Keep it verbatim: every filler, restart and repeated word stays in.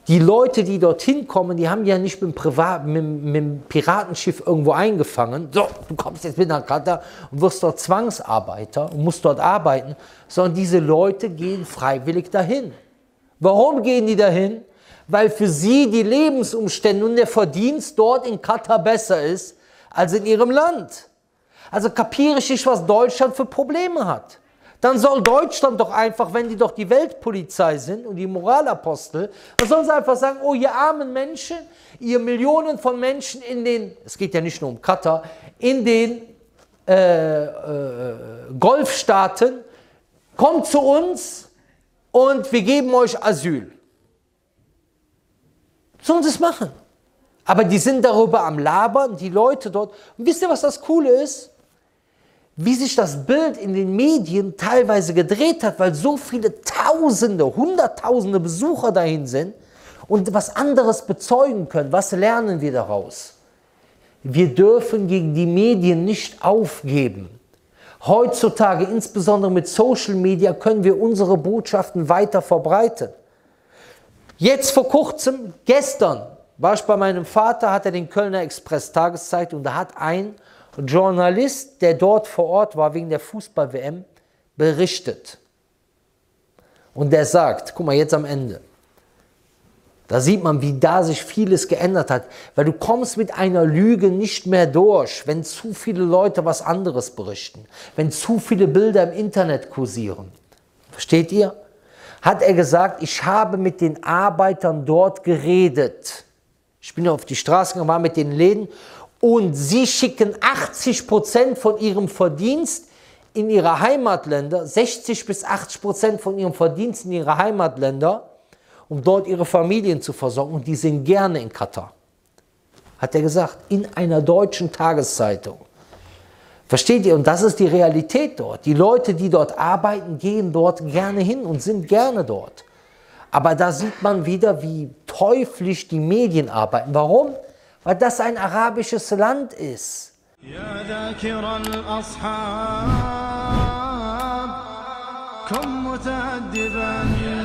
Die Leute, die dorthin kommen, die haben ja nicht mit dem, Privat, mit, mit dem Piratenschiff irgendwo eingefangen. So, du kommst jetzt mit nach Katar und wirst dort Zwangsarbeiter und musst dort arbeiten, sondern diese Leute gehen freiwillig dahin. Warum gehen die dahin? Weil für sie die Lebensumstände und der Verdienst dort in Katar besser ist als in ihrem Land. Also kapiere ich nicht, was Deutschland für Probleme hat. Dann soll Deutschland doch einfach, wenn die doch die Weltpolizei sind und die Moralapostel, dann sollen sie einfach sagen, oh ihr armen Menschen, ihr Millionen von Menschen in den, es geht ja nicht nur um Katar, in den äh, äh, Golfstaaten, kommt zu uns und wir geben euch Asyl. Sollen sie es machen. Aber die sind darüber am Labern, die Leute dort. Und wisst ihr, was das Coole ist? Wie sich das Bild in den Medien teilweise gedreht hat, weil so viele Tausende, Hunderttausende Besucher dahin sind und was anderes bezeugen können. Was lernen wir daraus? Wir dürfen gegen die Medien nicht aufgeben. Heutzutage, insbesondere mit Social Media, können wir unsere Botschaften weiter verbreiten. Jetzt vor kurzem, gestern, war ich bei meinem Vater, hat er den Kölner Express Tageszeitung und da hat ein Journalist, der dort vor Ort war, wegen der Fußball-W M, berichtet. Und der sagt, guck mal, jetzt am Ende, da sieht man, wie da sich vieles geändert hat, weil du kommst mit einer Lüge nicht mehr durch, wenn zu viele Leute was anderes berichten, wenn zu viele Bilder im Internet kursieren. Versteht ihr? Hat er gesagt, ich habe mit den Arbeitern dort geredet. Ich bin auf die Straßen gefahren mit den Läden und sie schicken achtzig Prozent von ihrem Verdienst in ihre Heimatländer, sechzig bis achtzig Prozent von ihrem Verdienst in ihre Heimatländer, um dort ihre Familien zu versorgen. Und die sind gerne in Katar. Hat er gesagt, in einer deutschen Tageszeitung. Versteht ihr? Und das ist die Realität dort. Die Leute, die dort arbeiten, gehen dort gerne hin und sind gerne dort. Aber da sieht man wieder, wie teuflisch die Medien arbeiten. Warum? Weil das ein arabisches Land ist. Ja, ذاكر الأصحاب كن متأدبا